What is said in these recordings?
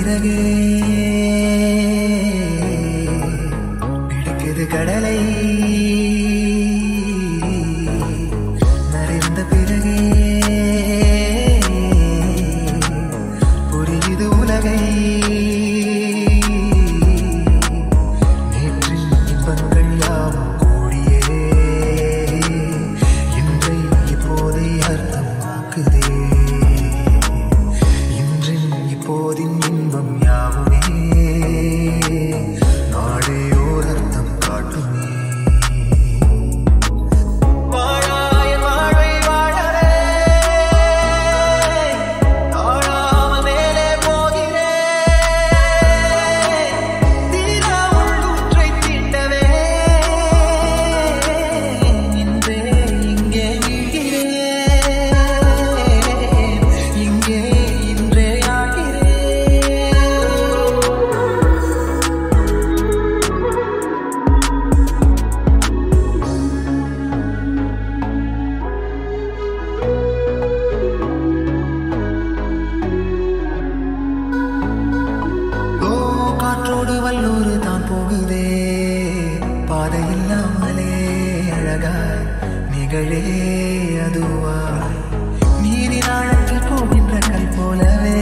பிறகே பிடிக்குது கடலை நரைந்த பிறகே புரியுது உலகை நேற்றின் இன்பங்கள் யாவும் கூடியே இன்றை இப்போதை அர்த்தமாக்குதே போதின் இன்பம் யாவுமே நாடே ஓர் அர்த்தம் காட்டுமே வாழாய வாழ்வை வாழவே தாழாமல் மேலே போகிறேன் தீரா உள்ளூற்றை தீண்டவே இன்றே இங்கே வீழ்கிறேன் இங்கே இன்றே காற்றோடு வல்லூர் தான் போகுதே பாதை இல்லாமலே அழகாய் நிகழே அதுவாய் நீரின் ஆழத்தில் போகின்ற கல் போலவே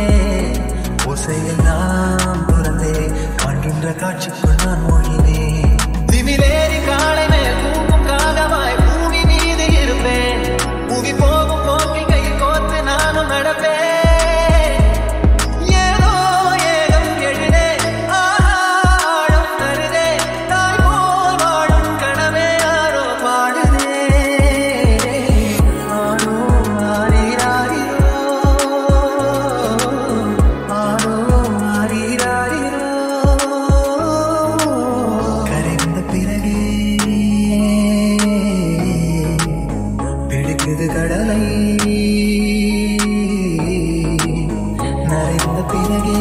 ஓசையெல்லாம் துறந்தே காண்கின்ற காட்சிக்குள் நான் மொழினேன் திமிலேறி காலை மேல் பூக்கும் காகமாய் பூமி மீது இருப்பேன் பூமி போகும் போக்கில் கை கோர்த்து நானும் நடப்பேன் கடலை நரைந்த பிறகே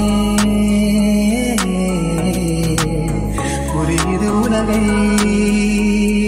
புரியுது உலகை